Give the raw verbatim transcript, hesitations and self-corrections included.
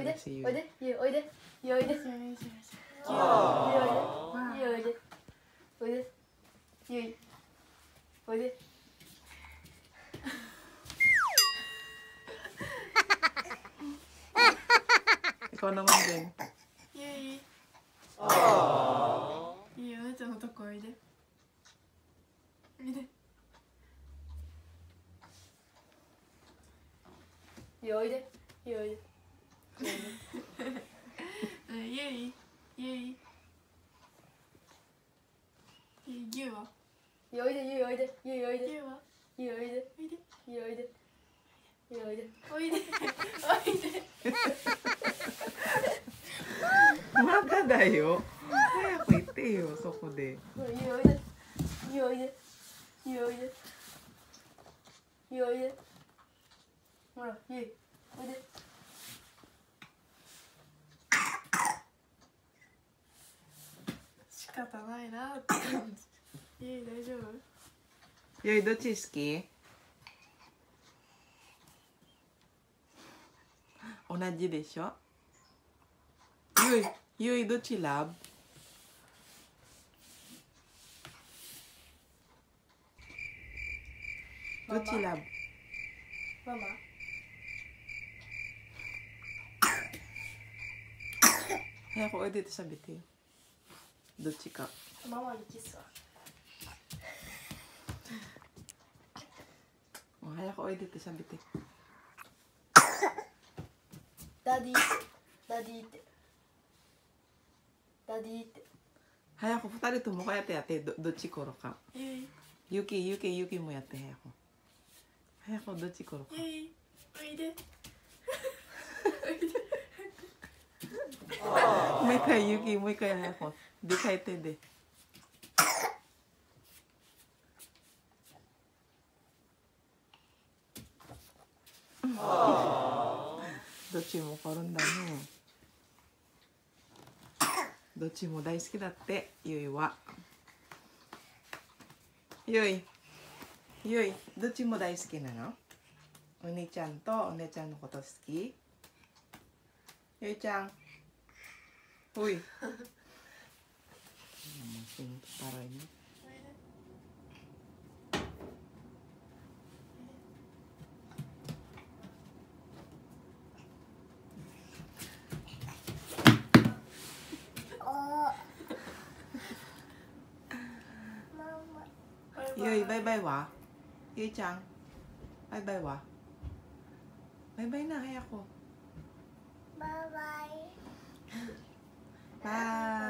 いでしおいでゆいおいでゆいおいでゆいおいでゆいおいでおいでゆいおいでこんなもんでゆいゆいお姉ちゃんのとこおいでおいでゆいおいでゆいおいでゆいゆいゆいはゆいおいでゆいおいでゆいおいでゆいはゆいおいでゆいおいでゆいおいでおいでおいでおいでまだだよ。早く行ってよ、そこで。 ゆいおいでゆいおいでゆいおいでゆいおいでほらゆいおいで仕方ないなってゆい大丈夫ゆいどっち好き？同じでしょ。ゆい、ゆいどっちラブ？どっちラブ？ ママ早くおいでって喋ってよ。どっちか。 ママにキスはもう早くおいでって喋って。 ダディダディってダディって早く二人ともこうやってやって、どどっちころか。 ゆいゆきゆきゆきもやって早く。早くどっちころか。 ゆいおいでもう一回ゆきもう一回早く。でかい手で。どっちも転んだね。どっちも大好きだってゆいは。ゆいゆいどっちも大好きなの？お兄ちゃんとお姉ちゃんのこと好き？ゆいちゃんほい。ゆいバイバイは？ゆいちゃんバイバイは？バイバイな早く。 バイバイ。 バイ。